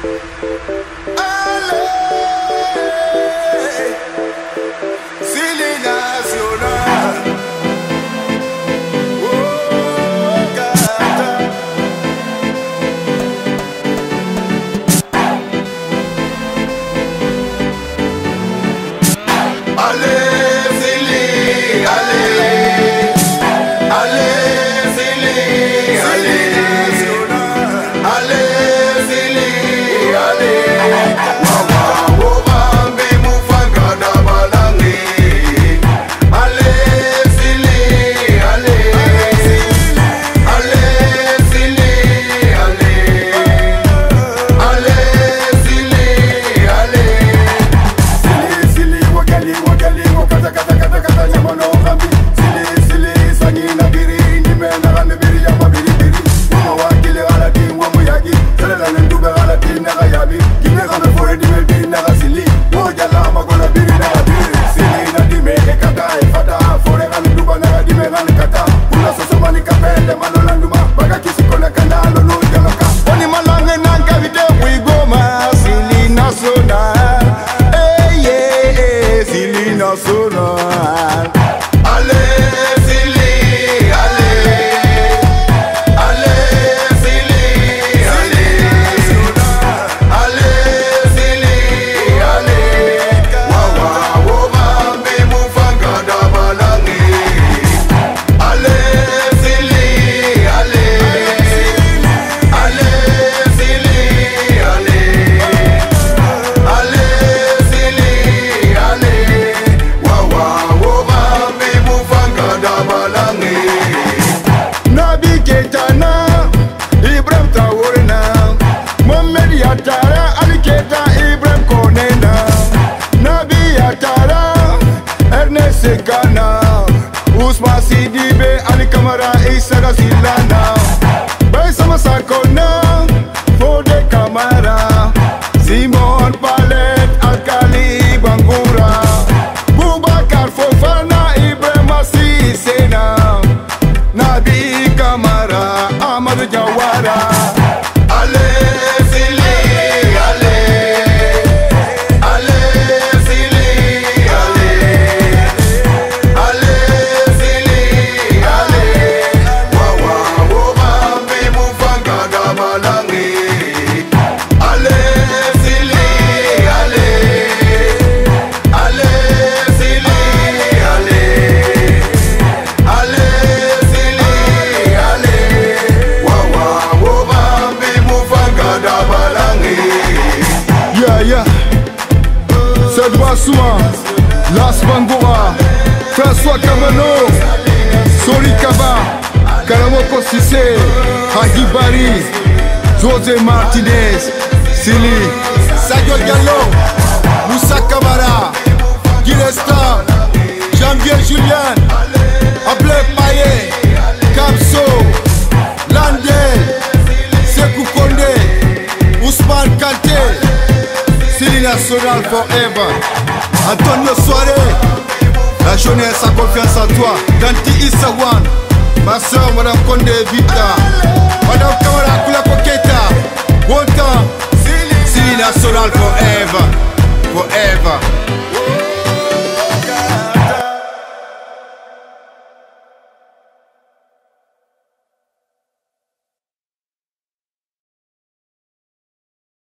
Usman Sidibe Ali Kamara Isaga Silana Bay sama sakona Fode Kamara Simon Palet Alkali Bangura Boubacar Fofana Ibrahima Sisena Nabi Kamara Amadou Jawara Sedwa Souma, Las Bangura, François Kamano, Sori Kaba, Karamoko Sissé, Hagi Bari, José Martinez, Sili, Sadio Diallo, Moussa Kamara, Gilesta, Janvier Julien, Ablé Paye, Kamso, Landé, Sekou Kondé, Ousmane Kanté, Sili National Forever, Antonio Soare, la jeunesse a confiance en toi, Danti Issawan, ma soeur Madame Kondé Vita, Madame Kamara Kula